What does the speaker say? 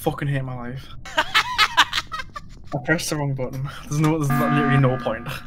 fucking hate my life. I pressed the wrong button. There's literally no point.